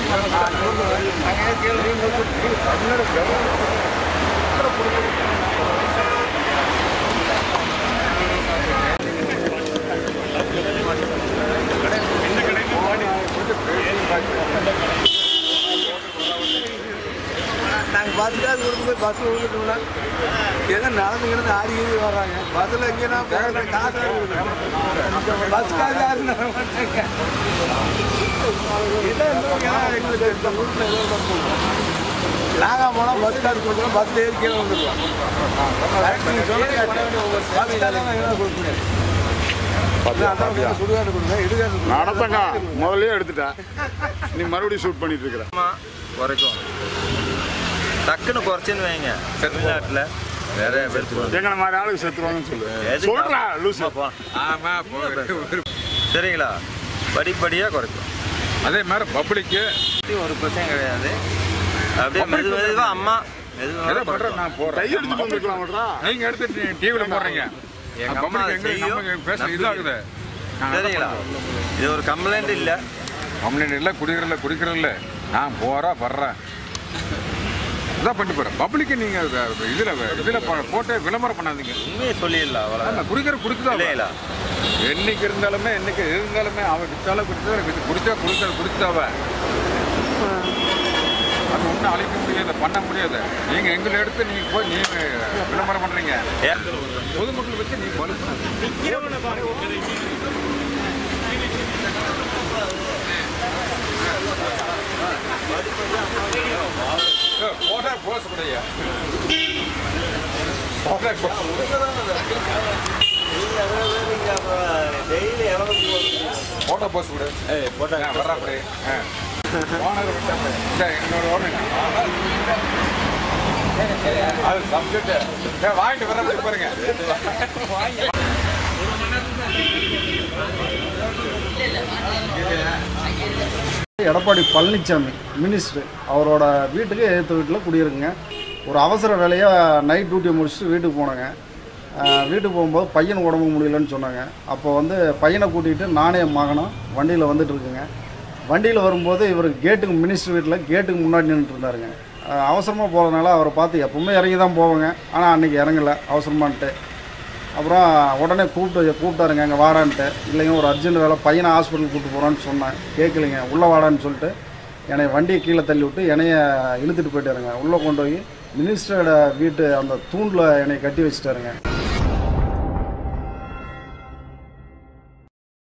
நாங்கள் பஸ்ஸுக்காக கொடுத்து போய் பஸ்ஸில் விழுந்துட்டோம்னா எங்கே நடந்துக்கிட்டு ஆடி வர்றாங்க பஸ்ஸில் எங்கேனா காசு பஸ்ஸுக்காக யாரும் மாட்டேங்க எங்களுக்கு இந்த ஊரில் ஏதோ நாங்கள் போனால் பஸ் காசு கொடுக்குறோம் பஸ்ஸில் ஏறி கீழே வந்துடுவோம் நடத்தங்க முதல்ல எடுத்துட்டா நீ மறுபடியும் ஷூட் பண்ணிட்டு இருக்கிற குறைக்கும் டக்குன்னு குறைச்சுன்னு வைங்க தமிழ்நாட்டில் நிறைய பேர் எங்களை மாதிரி ஆளுக்கு செத்துருவாங்கன்னு சொல்லுவேன். சரிங்களா? படிப்படியாக குறைக்கும். அதே மாதிரி பப்ளிக்கு ஒரு பிரச்சனை கிடையாது. அப்படியே மெதுவாக அம்மா மெதுவாக நான் போகிறேன் கை எடுத்து வந்துருக்கலாம். நீங்கள் எடுத்து டிவியில் போடுறீங்க. எங்கள் அம்மா இதாகுது. சரிங்களா? இது ஒரு கம்ப்ளைண்ட் இல்லை. கம்ப்ளைண்ட் இல்லை, குடிக்கிறதில்ல. நான் போகிறேன் வர்றேன் இதான் பண்ணிட்டு போகிறேன். பப்ளிக்கு நீங்கள் இதில் போட்டு விளம்பரம் பண்ணாதீங்க. உண்மையை சொல்லிடலாம். அவ்வளோ குடிச்சுதான் இல்லைங்களா? என்னைக்கு இருந்தாலுமே அவன் விற்றாலும் குடிச்சாவ அது ஒன்றும் அழிக்க முடியாது, பண்ண முடியாது. நீங்கள் எங்களை எடுத்து நீங்கள் போய் விளம்பரம் பண்ணுறீங்க. பொதுமக்கள் வச்சு நீங்கள் போட்டா போசப்படையா போட்டோ போஸ்ட் விடு. போட்டோ வர்றாப்படி ஓனர் அது சப்ஜெக்ட் வாங்கிட்டு வர்ற பாருங்க. எடப்பாடி பழனிசாமி மினிஸ்டர் அவரோட வீட்டுக்கு எதிர்த்த வீட்டில் குடியிருக்குங்க. ஒரு அவசர வேலையாக நைட் டியூட்டியை முடிச்சுட்டு வீட்டுக்கு போனாங்க. வீட்டுக்கு போகும்போது பையன் உடம்பு முடியலன்னு சொன்னாங்க. அப்போ பையனை கூட்டிகிட்டு நானே மகனும் வண்டியில் வந்துட்டுருக்குங்க. வண்டியில் வரும்போது இவர் கேட்டுக்கு மினிஸ்டர் வீட்டில் கேட்டுக்கு முன்னாடி நின்றுட்டு இருந்தாருங்க. அவசரமாக போகிறதுனால அவரை பார்த்து எப்பவுமே இறங்கி தான் போவாங்க. ஆனால் அன்றைக்கி இறங்கலை அவசரமான்ட்டு. அப்புறம் உடனே கூப்பிட்டாருங்க அங்கே வாடான்ட்டு. இல்லைங்க ஒரு அர்ஜென்ட் வேலை பையனை ஹாஸ்பிட்டலுக்கு கூப்பிட்டு போகிறான்னு சொன்னேன். கேட்கலைங்க. உள்ளே வாடான்னு சொல்லிட்டு என்னை வண்டியை கீழே தள்ளி விட்டு என்னைய இழுத்துட்டு போயிட்டாருங்க. உள்ளே கொண்டு போய் மினிஸ்டரோட வீட்டு அந்த தூண்டில் என்னை கட்டி வச்சுட்டாருங்க.